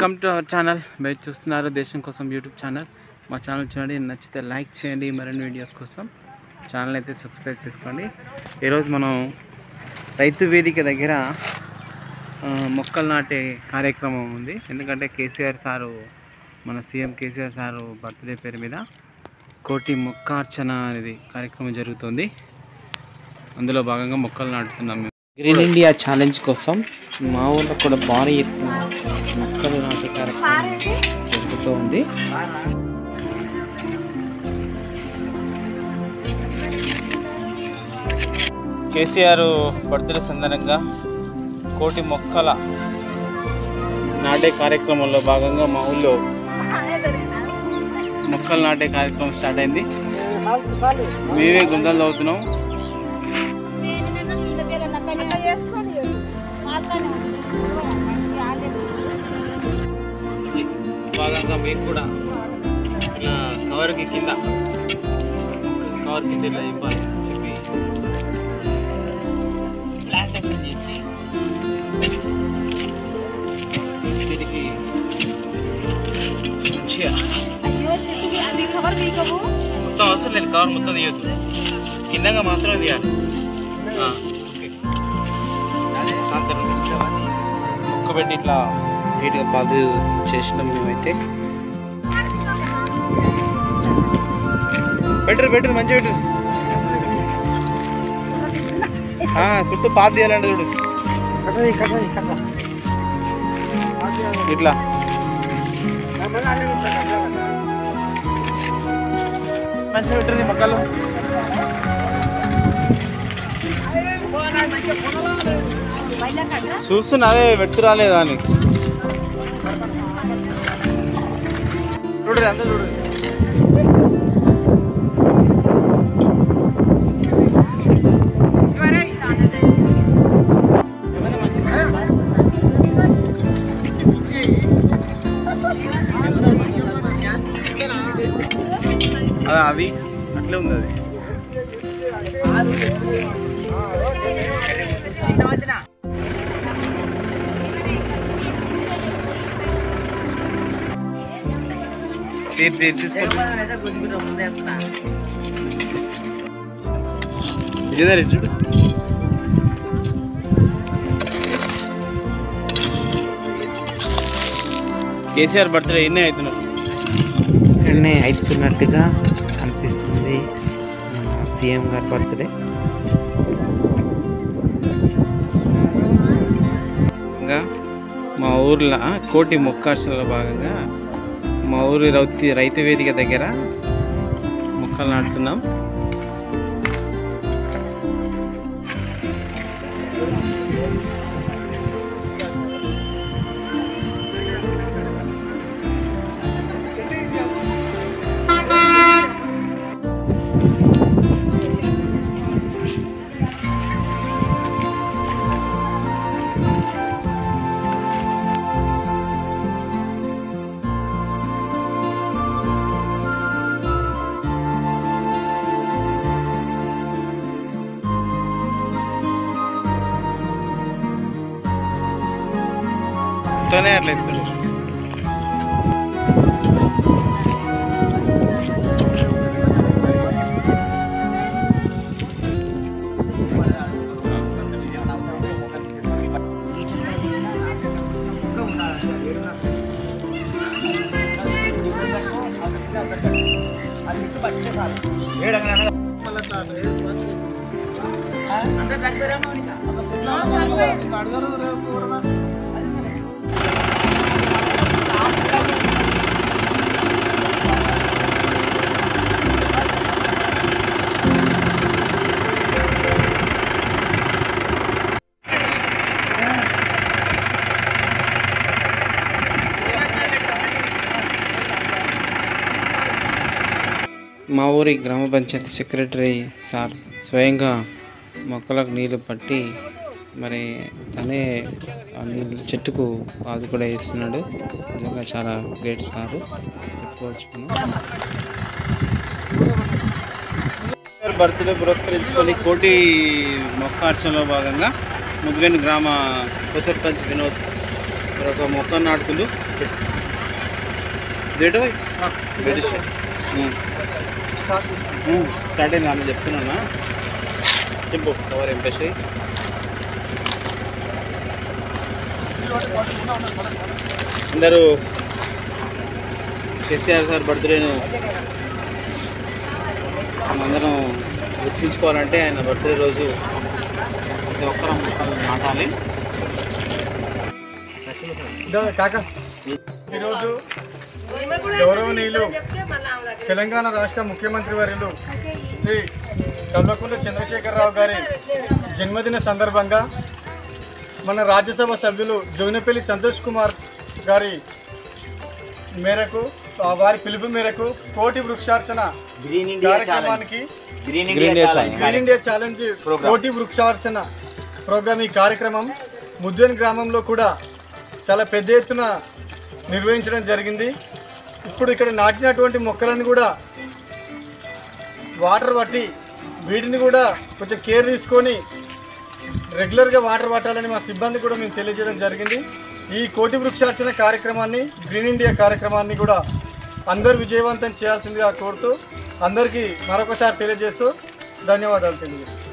Welcome to our channel. మీరు చూస్తున్నారు దేశం కోసం యూట్యూబ్ ఛానల్. మా ఛానల్ చూడండి, నచ్చితే లైక్ చేయండి. మరిన్ని వీడియోస్ కోసం ఛానల్ అయితే సబ్స్క్రైబ్ చేసుకోండి. ఈరోజు మనం రైతు వేదిక దగ్గర మొక్కలు నాటే కార్యక్రమం ఉంది. ఎందుకంటే కేసీఆర్ సారు, మన సీఎం కేసీఆర్ సారు బర్త్డే పేరు మీద కోటి మొక్కార్చన అనేది కార్యక్రమం జరుగుతుంది. అందులో భాగంగా మొక్కలు నాటుతున్నాం మేము. గ్రీన్ ఇండియా ఛాలెంజ్ కోసం మా ఊళ్ళో కూడా భారీ ఎత్తున మొక్కలు నాటే కార్యక్రమం జరుగుతూ ఉంది. కేసీఆర్ బర్త్డే సందర్భంగా కోటి మొక్కల నాటే కార్యక్రమంలో భాగంగా మా ఊళ్ళో మొక్కలు నాటే కార్యక్రమం స్టార్ట్ అయింది. మేమే గుంతలు తవ్వుతున్నాం. భాగంగా మీకు కూడా ఇలా కవర్ కింద ఇలా ఇవ్వాలి చెప్పి ప్లాంటేషన్ చేసి దీనికి మంచిగా మొత్తం అవసరం లేదు, కవర్ మొత్తం తీయొద్దు, కిందగా మాత్రం తీయాలి. మొక్క పెట్టి ఇట్లా నీట్గా పాదు చేసినాం మేమైతే. బెటర్ మంచిగా బెటర్ చుట్టూ పాదు తీయాలంటే చూడు ఇట్లా. మంచిగా పెట్టింది మొక్కలు. చూస్తున్నా అదే పెట్టు రాలేదా అని చూడరు, అంతా చూడరు. అది అట్లే ఉంది. అది చూడు. కేసీఆర్ బర్త్డే ఎన్నే అవుతున్నట్టుగా అనిపిస్తుంది. సీఎం గారి బర్త్డే మా ఊర్లో కోటి మొక్కార్చనలో భాగంగా మా ఊరి రైతు వేదిక దగ్గర మొక్కలు నాటుతున్నాం. అట్లా ఇస్తాడు. మా ఊరి గ్రామ పంచాయతీ సెక్రటరీ సార్ స్వయంగా మొక్కలకు నీళ్లు పట్టి మరి తనే ఆ నీళ్ళు చెట్టుకు పాదు కూడా వేస్తున్నాడు. నిజంగా చాలా గ్రేట్ సారు చెప్పుకోవచ్చుకున్నాం. బర్త్డే పురస్కరించుకొని కోటి మొక్కార్చనలో భాగంగా ముద్వేని గ్రామ ఉప సర్పంచ్ వినోద్ ఇక్కడ ఒక మొక్క నాటుకుంటూ స్టార్ట్ అయింది ఆమె చెప్తున్నా చెప్పు కవర్ ఎంపేసి అందరూ కేసీఆర్ సార్ బర్త్డేను అందరం గుర్తుంచుకోవాలంటే ఆయన బర్త్డే రోజు ప్రతి ఒక్కరం మొక్కలు నాటాలి. ఈరోజు గౌరవనీయులు తెలంగాణ రాష్ట్ర ముఖ్యమంత్రి వర్యులు శ్రీ కల్వకుంట్ల చంద్రశేఖరరావు గారి జన్మదిన సందర్భంగా మన రాజ్యసభ సభ్యులు జోగినపల్లి సంతోష్ కుమార్ గారి మేరకు వారి పిలుపు మేరకు కోటి వృక్షార్చన కార్యక్రమానికి గ్రీన్ ఇండియా ఛాలెంజ్ కోటి వృక్షార్చన ప్రోగ్రామ్ ఈ కార్యక్రమం ముద్దేన్ గ్రామంలో కూడా చాలా పెద్ద ఎత్తున నిర్వహించడం జరిగింది. ఇప్పుడు ఇక్కడ నాటినటువంటి మొక్కలను కూడా వాటర్ పట్టి వీటిని కూడా కొంచెం కేర్ తీసుకొని రెగ్యులర్గా వాటర్ పట్టాలని మా సిబ్బంది కూడా మేము తెలియజేయడం జరిగింది. ఈ కోటి వృక్షార్చన కార్యక్రమాన్ని గ్రీన్ ఇండియా కార్యక్రమాన్ని కూడా అందరూ విజయవంతం చేయాల్సిందిగా కోరుతూ అందరికీ మరొకసారి తెలియజేస్తూ ధన్యవాదాలు తెలియజేస్తాను.